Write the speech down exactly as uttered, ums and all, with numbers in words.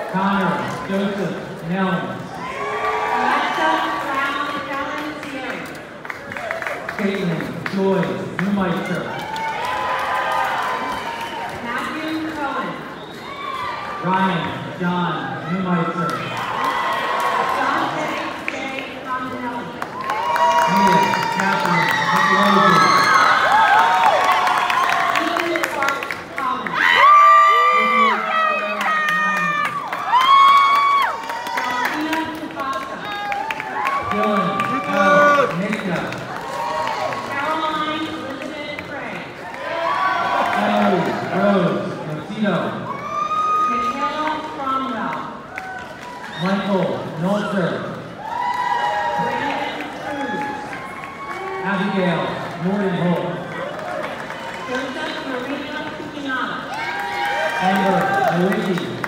Connor Joseph Nelms. Alexa Brown Valencieri. Caitlin Joy Neumeister. Matthew Cohen. Ryan John Neumeister. Dante J. Fontanelli. Mia Catherine Nicolosi. Ethan Clark Collins. Delphina Tabasa. Dylan L. Nika. Caroline Elizabeth Gray. Ellie Rose Nocito. Michaela Cromwell. Michael Nolter. Brandon Cruz. Abigail Nordenholt. Joseph Marina Pinata. Amber Luigi